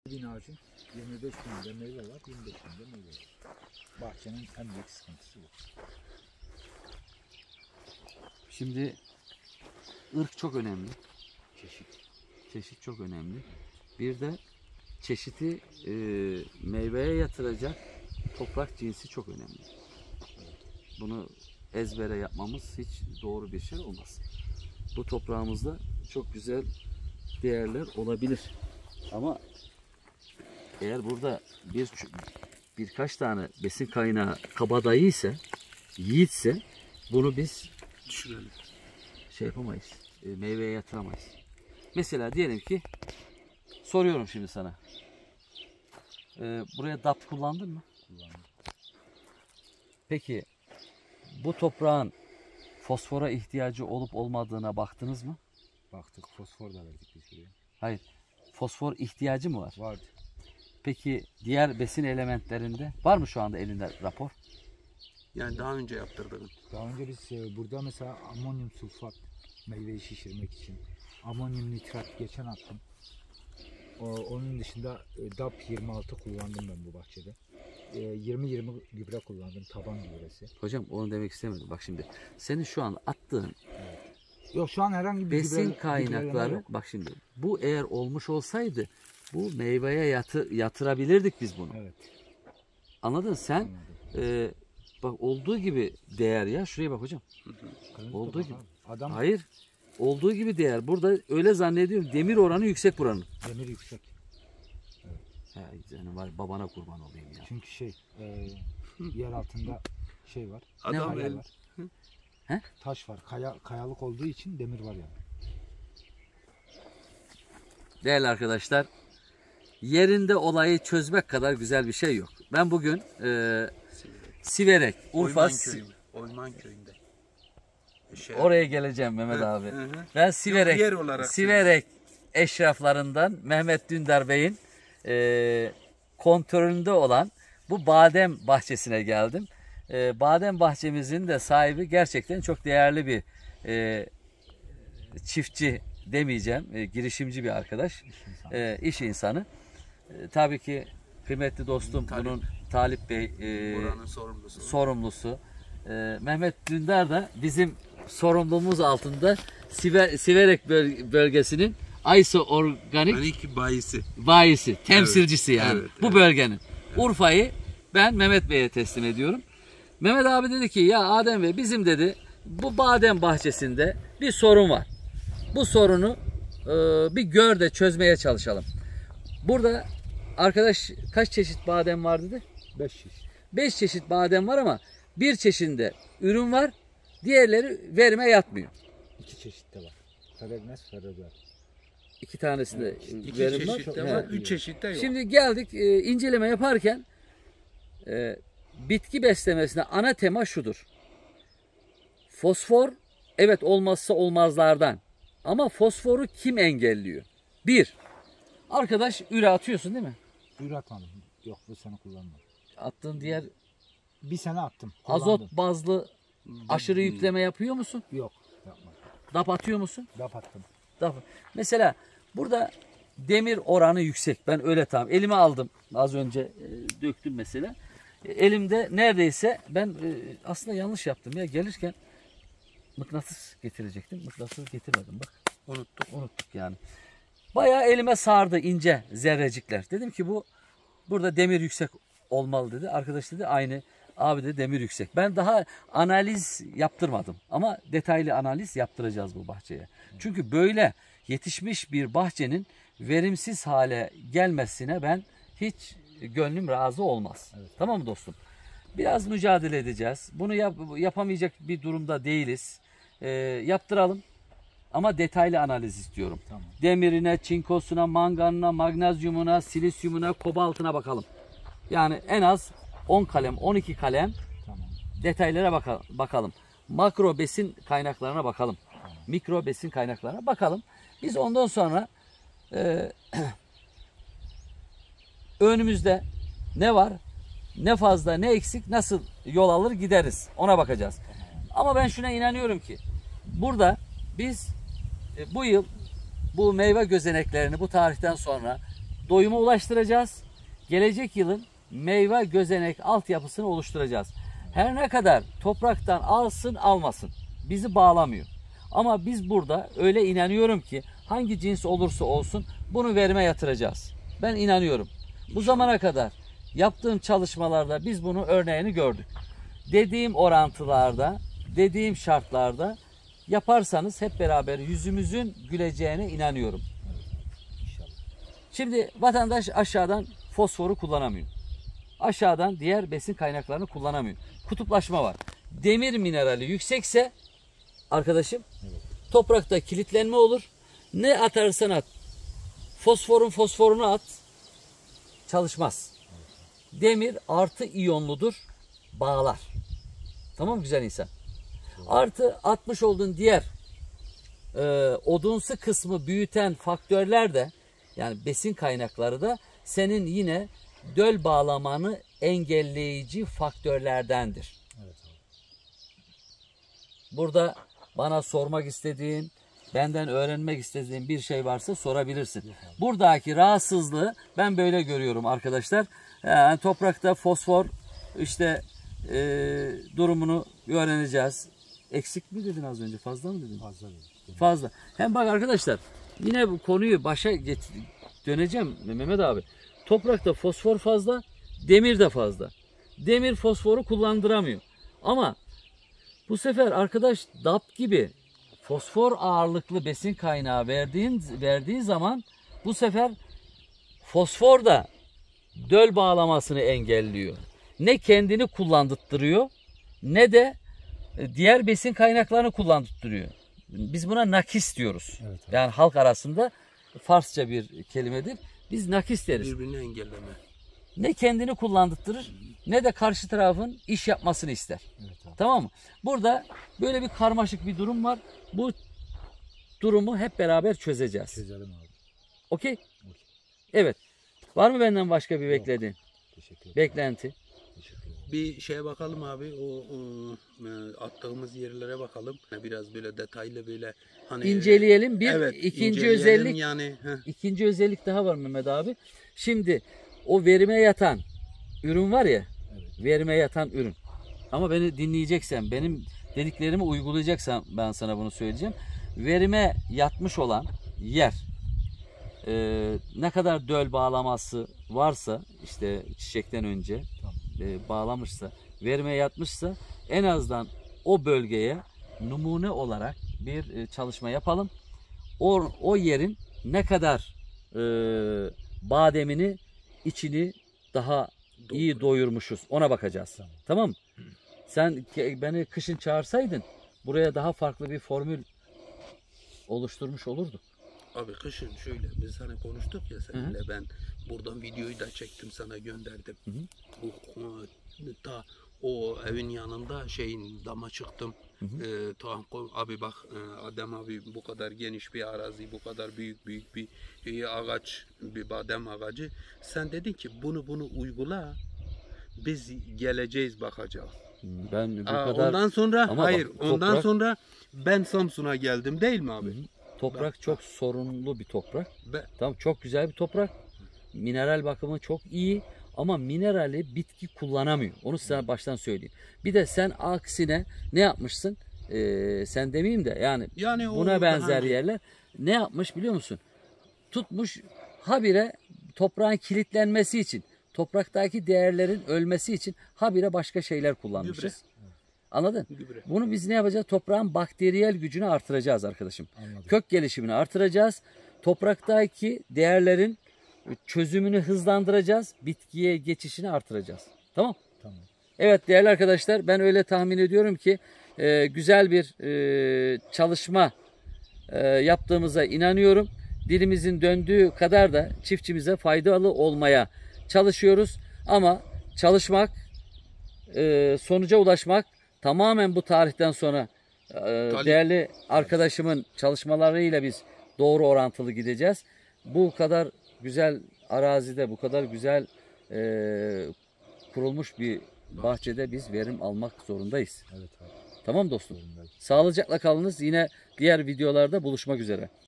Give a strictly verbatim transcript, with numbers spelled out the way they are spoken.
bin ağacın yirmi beş binde meyve var, yirmi beş binde meyve var. Bahçenin en büyük sıkıntısı bu. Şimdi ırk çok önemli. Çeşit. Çeşit çok önemli. Bir de çeşiti e, meyveye yatıracak toprak cinsi çok önemli. Bunu ezbere yapmamız hiç doğru bir şey olmaz. Bu toprağımızda çok güzel değerler olabilir. Ama eğer burada bir birkaç tane besin kaynağı kabadayı ise, yiğitse bunu biz düşürelim. Şey yapamayız. E, meyveye yatıramayız. Mesela diyelim ki soruyorum şimdi sana. E, buraya D A P kullandın mı? Kullandım. Peki bu toprağın fosfora ihtiyacı olup olmadığına baktınız mı? Baktık, fosfor da verdik biz buraya. Hayır. Fosfor ihtiyacı mı var? Vardı. Peki diğer besin elementlerinde var mı şu anda elinde rapor? Yani daha önce yaptırdığın. Daha önce biz e, burada mesela amonyum sulfat meyveyi şişirmek için amonyum nitrat geçen attım. O, onun dışında e, D A P yirmi altı kullandım ben bu bahçede. E, yirmi yirmi gübre kullandım, taban gübresi. Hocam onu demek istemedim. Bak şimdi senin şu an attığın Evet. Yok, şu an herhangi bir besin gübre, kaynakları yok. bak şimdi bu eğer olmuş olsaydı bu meyveye yatı, yatırabilirdik biz bunu. Evet. Anladın sen? Anladım. E, bak olduğu gibi değer ya. Şuraya bak hocam. Kırmızı Olduğu tabak gibi. abi. Adam Hayır. Olduğu gibi değer. Burada öyle zannediyorum. Demir oranı yüksek buranın. demir yüksek. Ha, yani var babana kurban olayım ya. Çünkü şey e, yer altında şey var. Adam kaya el- var. He? Taş var. Kaya, kayalık olduğu için demir var yani. Değerli arkadaşlar, yerinde olayı çözmek kadar güzel bir şey yok. Ben bugün e, Siverek, Urfa, Oyman köyü. Oyman köyünde. Şey, oraya geleceğim Mehmet abi. hı hı. Ben Siverek, yer olarak Siverek eşraflarından Mehmet Dündar Bey'in e, kontrolünde olan bu badem bahçesine geldim. E, badem bahçemizin de sahibi gerçekten çok değerli bir e, çiftçi demeyeceğim, e, girişimci bir arkadaş, İş insanı. e, iş insanı. E, tabii ki kıymetli dostum Talip. bunun Talip Bey e, Buranın sorumlusu. sorumlusu. E, Mehmet Dündar da bizim sorumluluğumuz altında Siver, Siverek böl- bölgesinin Ayso Organik Organik bayisi. bayisi, temsilcisi yani evet, bu evet. bölgenin. Urfa'yı ben Mehmet Bey'e teslim ediyorum. Mehmet abi dedi ki ya Adem Bey bizim dedi bu badem bahçesinde bir sorun var. Bu sorunu e, bir gör de çözmeye çalışalım. Burada arkadaş kaç çeşit badem var dedi? Beş çeşit. beş çeşit badem var ama bir çeşinde ürün var. Diğerleri verime yatmıyor. İki çeşit de var. Feragnes, Feragner. İki tanesinde İki verim var. çeşit de He. var. Üç çeşit de yok. Şimdi geldik e, inceleme yaparken e, bitki beslemesine ana tema şudur. Fosfor evet olmazsa olmazlardan. Ama fosforu kim engelliyor? Bir, arkadaş üre atıyorsun değil mi? Ür atmadım. Yok, bu sene kullanmadım. Attığın diğer Bir sene attım. azot kullandım. bazlı aşırı yükleme yapıyor musun? Yok, yapmadım. D A P atıyor musun? D A P attım. D A P. Mesela burada demir oranı yüksek. Ben öyle tamam. Elime aldım. Az önce e, döktüm mesela. E, elimde neredeyse ben e, aslında yanlış yaptım ya. Gelirken mıknatıs getirecektim. Mıknatıs getirmedim bak. Unuttuk. Unuttuk yani. Bayağı elime sardı ince zerrecikler. Dedim ki bu burada demir yüksek olmalı dedi. Arkadaş dedi aynı abi de demir yüksek. Ben daha analiz yaptırmadım ama detaylı analiz yaptıracağız bu bahçeye. Çünkü böyle yetişmiş bir bahçenin verimsiz hale gelmesine ben hiç gönlüm razı olmaz. Evet. Tamam mı dostum? Biraz mücadele edeceğiz. Bunu yap, yapamayacak bir durumda değiliz. Ee, yaptıralım. Ama detaylı analiz istiyorum. Tamam. Demirine, çinkosuna, manganına, magnezyumuna, silisyumuna, kobaltına bakalım. Yani en az on kalem, on iki kalem Tamam. detaylara baka- bakalım. Makro besin kaynaklarına bakalım. Tamam. Mikro besin kaynaklarına bakalım. Biz ondan sonra e, önümüzde ne var, ne fazla, ne eksik, nasıl yol alır gideriz. Ona bakacağız. Ama ben şuna inanıyorum ki burada biz e, bu yıl bu meyve gözeneklerini bu tarihten sonra doyuma ulaştıracağız. Gelecek yılın meyve gözenek altyapısını oluşturacağız. Her ne kadar topraktan alsın almasın bizi bağlamıyor. Ama biz burada öyle inanıyorum ki hangi cins olursa olsun bunu verime yatıracağız. Ben inanıyorum. Bu zamana kadar yaptığım çalışmalarda biz bunun örneğini gördük. Dediğim orantılarda, dediğim şartlarda yaparsanız hep beraber yüzümüzün güleceğine inanıyorum. İnşallah. Şimdi vatandaş aşağıdan fosforu kullanamıyor. Aşağıdan diğer besin kaynaklarını kullanamıyor. Kutuplaşma var. Demir minerali yüksekse arkadaşım Evet. toprakta kilitlenme olur. Ne atarsan at. Fosforun fosforunu at. Çalışmaz. Demir artı iyonludur. Bağlar. Tamam mı güzel insan? Artı atmış olduğun diğer e, odunsu kısmı büyüten faktörler de yani besin kaynakları da senin yine döl bağlamanı engelleyici faktörlerdendir. Evet abi. Burada bana sormak istediğin, benden öğrenmek istediğin bir şey varsa sorabilirsin. Buradaki rahatsızlığı ben böyle görüyorum arkadaşlar. Yani toprakta fosfor işte e, durumunu öğreneceğiz. Eksik mi dedin az önce? Fazla mı dedin? Fazla değil. Fazla. Hem bak arkadaşlar yine bu konuyu başa get- döneceğim Mehmet abi. Toprakta fosfor fazla, demir de fazla. Demir fosforu kullandıramıyor. Ama bu sefer arkadaş D A P gibi fosfor ağırlıklı besin kaynağı verdiğin verdiği zaman bu sefer fosfor da döl bağlamasını engelliyor. Ne kendini kullandırtırıyor ne de diğer besin kaynaklarını kullandırtırıyor. Biz buna nakis diyoruz. Evet abi. Yani halk arasında Farsça bir kelimedir. Biz nakis deriz. Birbirini engelleme. Ne kendini kullandırtırır ne de karşı tarafın iş yapmasını ister. Evet abi. Tamam mı? Burada böyle bir karmaşık bir durum var. Bu durumu hep beraber çözeceğiz. Çözelim abi. Okey? Okey. Evet. Var mı benden başka bir beklediğin? Teşekkür ederim. Beklenti. Teşekkür ederim. Bir şeye bakalım abi, o, o e, attığımız yerlere bakalım. Biraz böyle detaylı böyle hani İnceleyelim. Bir evet, ikinci inceleyelim özellik yani. Heh. ikinci özellik daha var Mehmet abi. Şimdi o verime yatan ürün var ya, Evet. verime yatan ürün. Ama beni dinleyeceksen, benim dediklerimi uygulayacaksan ben sana bunu söyleyeceğim. Verime yatmış olan yer e, ne kadar döl bağlaması varsa işte çiçekten önce Tamam. e, bağlamışsa, verime yatmışsa en azından o bölgeye numune olarak bir e, çalışma yapalım. O, o yerin ne kadar e, bademini, içini daha iyi doyurmuşuz ona bakacağız. Tamam. Tamam mı? Sen ke- beni kışın çağırsaydın buraya daha farklı bir formül oluşturmuş olurduk. Abi kışın şöyle biz hani konuştuk ya seninle, ben buradan videoyu da çektim sana gönderdim. Hı hı. Bu e, ta o evin yanında şeyin dama çıktım. Hı hı. E, tamam abi bak e, Adem abi bu kadar geniş bir arazi, bu kadar büyük büyük bir e, ağaç, bir badem ağacı. Sen dedin ki bunu bunu uygula. Biz geleceğiz bakacağız. Ben bu Aa, kadar ondan sonra Ama hayır bak, ondan toprak- sonra ben Samsun'a geldim değil mi abi? Hı hı. Toprak çok sorunlu bir toprak. Be- Tamam, çok güzel bir toprak. Mineral bakımı çok iyi ama minerali bitki kullanamıyor. Onu size baştan söyleyeyim. Bir de sen aksine ne yapmışsın? Ee, sen demeyeyim de yani, Yani o buna daha benzer önce- yerler ne yapmış biliyor musun? Tutmuş habire toprağın kilitlenmesi için, topraktaki değerlerin ölmesi için habire başka şeyler kullanmışız. Gübre. Anladın? Gübre. Bunu biz ne yapacağız? Toprağın bakteriyel gücünü artıracağız arkadaşım. Anladım. Kök gelişimini artıracağız. Topraktaki değerlerin çözümünü hızlandıracağız. Bitkiye geçişini artıracağız. Tamam? Tamam. Evet değerli arkadaşlar, ben öyle tahmin ediyorum ki e, güzel bir e, çalışma e, yaptığımıza inanıyorum. Dilimizin döndüğü kadar da çiftçimize faydalı olmaya çalışıyoruz. Ama çalışmak, e, sonuca ulaşmak tamamen bu tarihten sonra e, değerli arkadaşımın çalışmalarıyla biz doğru orantılı gideceğiz. Bu kadar güzel arazide, bu kadar güzel e, kurulmuş bir bahçede biz verim almak zorundayız. Evet abi. Tamam dostum. Zorundayız. Sağlıcakla kalınız. Yine diğer videolarda buluşmak üzere.